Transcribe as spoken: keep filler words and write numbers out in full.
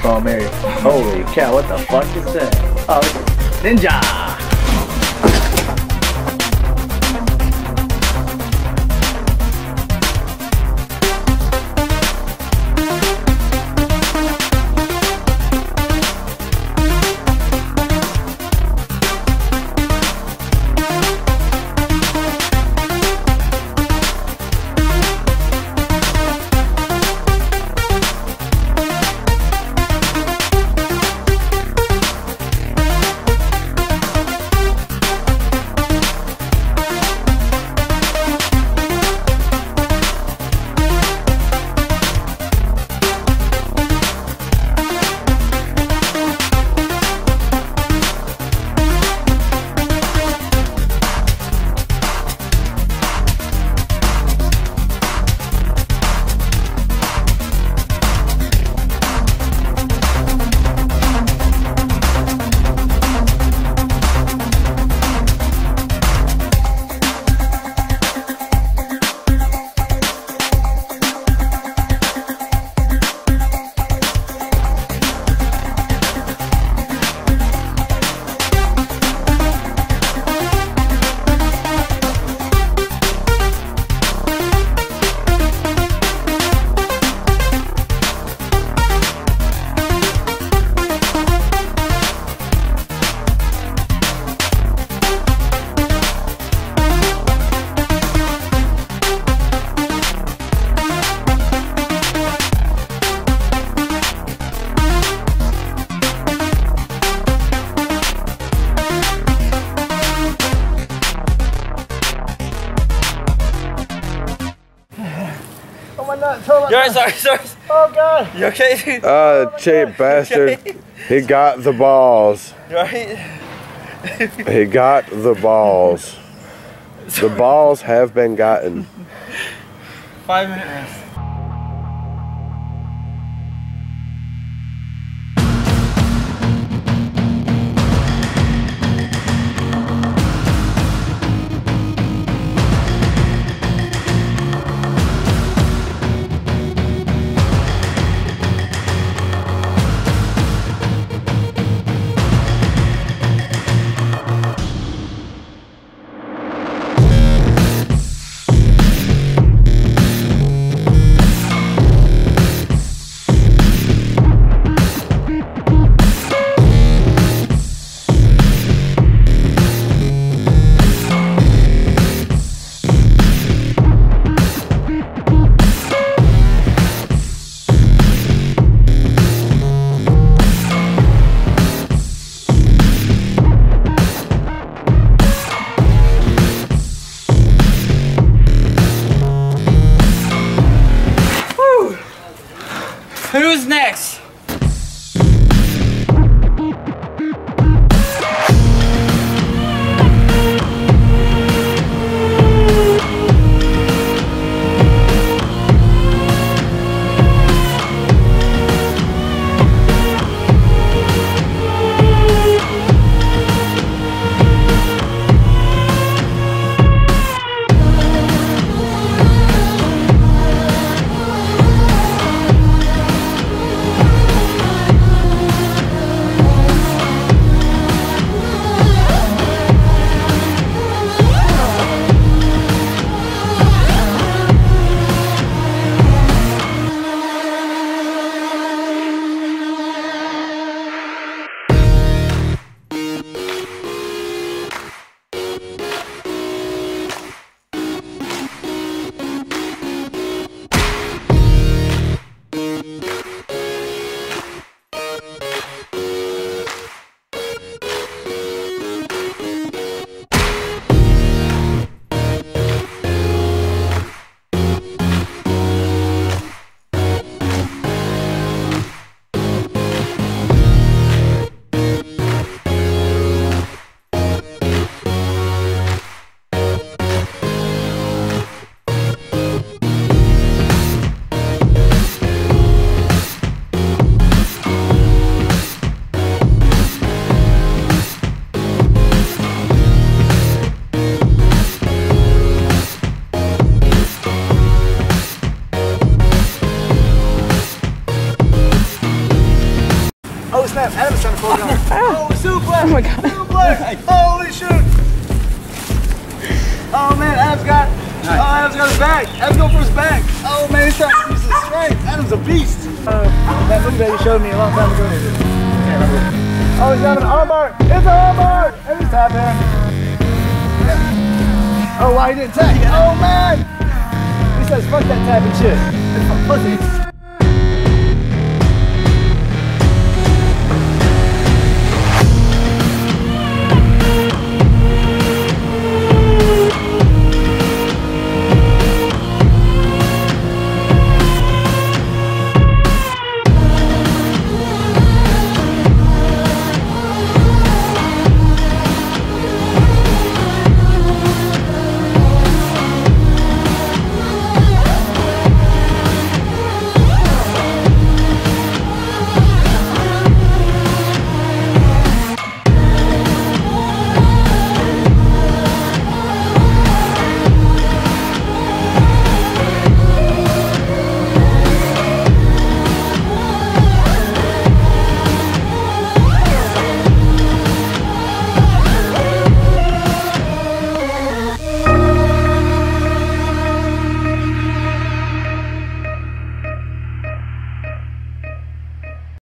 call Mary. Holy cow, what the fuck is that? Oh, ninja! Sorry, sorry, sorry. Oh god. You okay, dude? Uh, cheap bastard. Okay? He got the balls. Right? He got the balls. The balls have been gotten. Five minute rest. Who's next? my god. Holy shit! Oh man, Adam's got. Oh, Adam's got his back. Adam's going for his back. Oh man, he's trying to use his strength. Adam's a beast. Uh, that movie that you showed me a long time ago. Oh, he's got an armbar. It's an armbar. And he's tapping. Oh, wow, he didn't tap. Oh man. He says, fuck that tapping shit. It's for pussies.